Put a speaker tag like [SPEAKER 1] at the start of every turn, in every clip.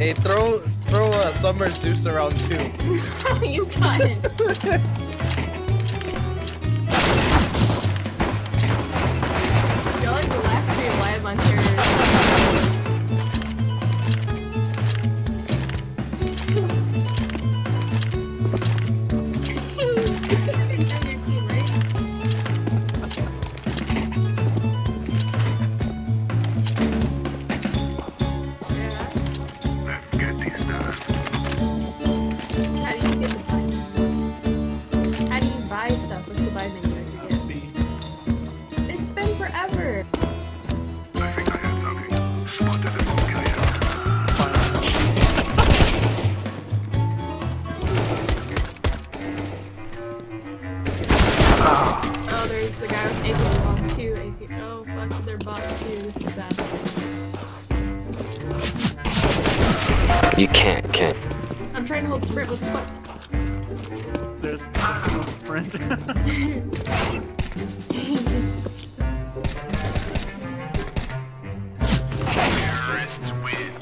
[SPEAKER 1] Hey, throw a Summer Zeus around too.
[SPEAKER 2] You got it. You're like the last three alive on terror. Oh, there's a guy with AK bomb, 2 AK. Oh, fuck, they're bots too. This is bad.
[SPEAKER 3] You can't.
[SPEAKER 2] I'm trying to hold sprint with the fuck.
[SPEAKER 4] There's no sprint.
[SPEAKER 5] Terrorists win.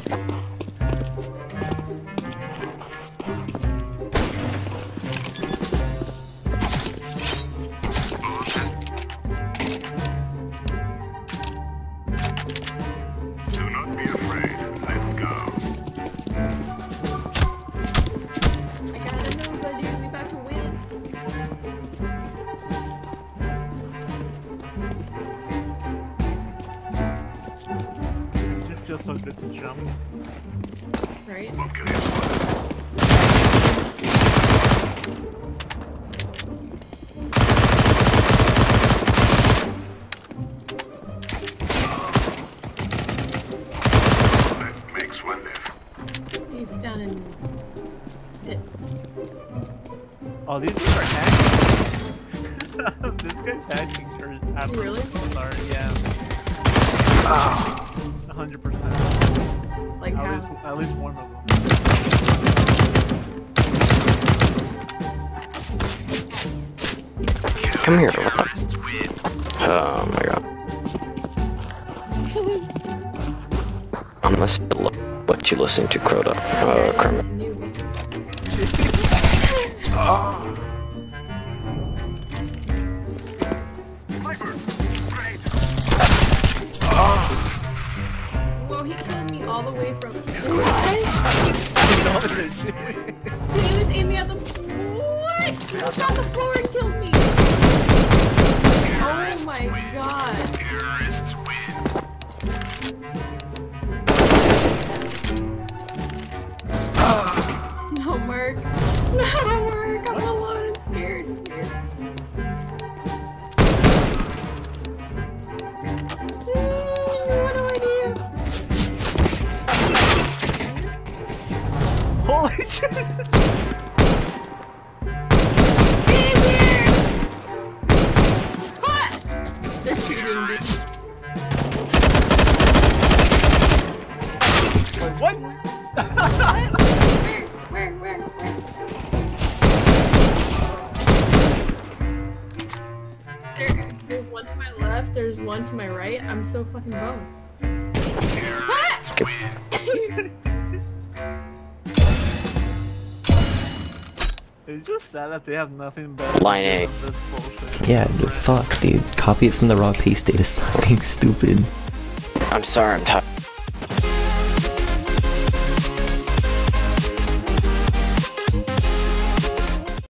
[SPEAKER 5] Do not be afraid. Let's go.
[SPEAKER 2] I gotta know that dude, we about to win.
[SPEAKER 4] It just feels so good to jump.
[SPEAKER 2] Right?
[SPEAKER 5] Makes one there.
[SPEAKER 2] He's down in it.
[SPEAKER 4] Oh, these dudes are hacking. This guy's hacking. Or
[SPEAKER 2] Really?
[SPEAKER 4] Sorry, yeah. 100%.
[SPEAKER 2] Like how?
[SPEAKER 4] At least one of them.
[SPEAKER 3] Come here. Oh my god. I'm listening to what you listen to, Crota. Kermit.
[SPEAKER 2] Whoa, he killed me all the way from. What? He was aiming at the. What? He shot the floor and killed me. Oh my god.
[SPEAKER 5] Terrorists win.
[SPEAKER 2] No, Mark. No, Mark. I'm alone and scared here. What do I do?
[SPEAKER 4] Holy shit!
[SPEAKER 2] Get in here! What? They're cheating, bitch.
[SPEAKER 4] Wait, what?
[SPEAKER 2] Where? There's one to my left, there's one to my right. I'm so fucking boned.
[SPEAKER 5] Terrorists win.
[SPEAKER 4] It's just sad that they have nothing better.
[SPEAKER 3] Line A.
[SPEAKER 4] than this bullshit.
[SPEAKER 6] Yeah, fuck, dude. Copy it from the raw paste data. Stop being stupid.
[SPEAKER 3] I'm sorry, I'm tired.